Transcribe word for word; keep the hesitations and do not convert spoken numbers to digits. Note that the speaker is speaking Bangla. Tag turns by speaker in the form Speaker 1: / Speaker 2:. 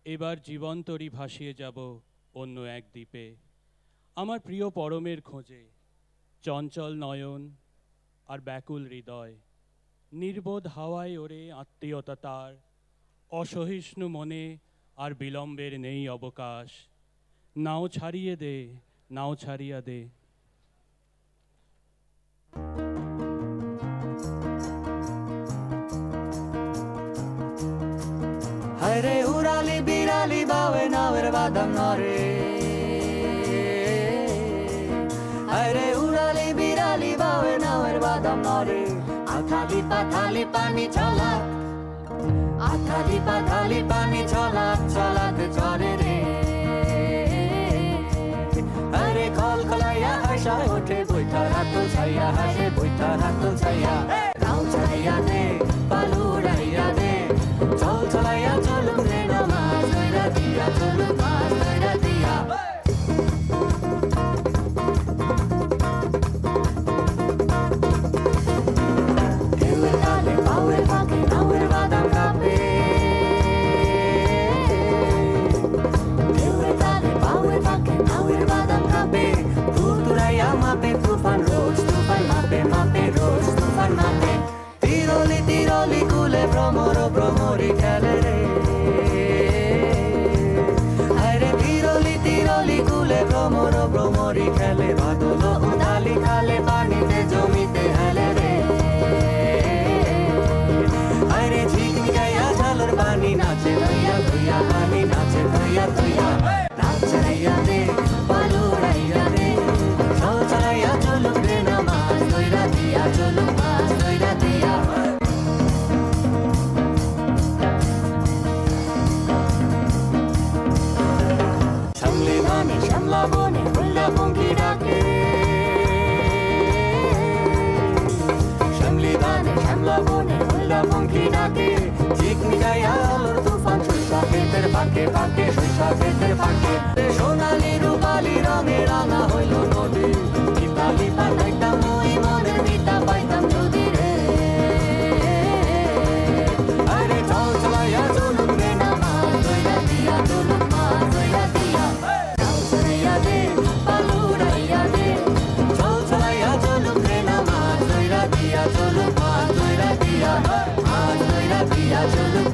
Speaker 1: এবার জীবন্তরী ভাসিয়ে যাব অন্য এক দ্বীপে, আমার প্রিয় পরমের খোঁজে। চঞ্চল নয়ন আর ব্যাকুল হৃদয়, নির্বোধ হাওয়ায় ওরে আত্মীয়তা তার, অসহিষ্ণু মনে আর বিলম্বের নেই অবকাশ। নাও ছাড়িয়ে দে, নাও ছাড়িয়া দে।
Speaker 2: হায়রে উড়ালি বিড়ালি বাওয়ে নাওয়ের বাদাম নরে, হায়রে উড়ালি বিড়ালি বাওয়ে নাওয়ের বাদাম নরে। আথালি পাথালি পানি চলা, আথালি পাথালি পানি চলা চলাতে চলে রে। আরে কল কলাইয়া হাসায় ওঠে বৈঠার হাত ছাইয়া, হাসে বৈঠার হাত ছাইয়া। নাও ছাইয়া দে পালু উড়াইয়া দে, চল চলাইয়া চলুক রে না মাছ ধইরা দিয়া, চলুক মাছ ধইরা দিয়া। ঢেউয়ের তালে পাওয়ের ফাঁকে নাওয়ের বাদাম কাঁপে, ঢেউয়ের তালে পাওয়ের ফাঁকে নাওয়ের বাদাম কাঁপে। তুরাইয়া মাপে তুফান রোজ, তুফান মাপে মাপে রোজ, তুফান মাপে। তিরলি তিরলি কুলে ভ্রমর ভ্রমরি খেলে রে, আরে তিরলি তিরলি কুলে ভ্রমর ভ্রমরি খেলে। বাদল উদালি খালে পানিতে জমিতে হেলে রে, আরে ঝিকনি গাইয়া ঝালর পানি নাচে ধইয়া ধইয়া, পানি নাচে ধইয়া ধইয়া। নাচ ছাড়াইয়া দে পালু উড়াইয়া দে, চল চলাইয়া চলুক রে না মাছ ধইরা দিয়া, চলুক মাছ ধইরা দিয়া। শ্যামলি ধানে শ্যামলা বনে হুল্লা পঙ্খী ডাকে, শ্যামলি ধানে শ্যামলা বনে হুল্লা পঙ্খী ডাকে। ঝিকনি গাইয়া আলোর তুফান সরিষা ক্ষেতের ফাঁকে ফাঁকে, সরিষা ক্ষেতের ফাঁকে। সোনালি রূপালি রঙে রাঙা হইল নদী, লিপা লিপা খাইতাম ওই মনের মিতা পাইতাম যদি রে। আরে চল চলাইয়া চলুক রে না মাছ ধইরা দিয়া, চলুক মাছ ধইরা দিয়া। নাও ছাড়িয়া দে পালু উড়াইয়া দে, চল চলাইয়া চলুক রে না মাছ ধইরা দিয়া, চলুক মাছ ধইরা দিয়া, মাছ ধইরা দিয়া, চলুক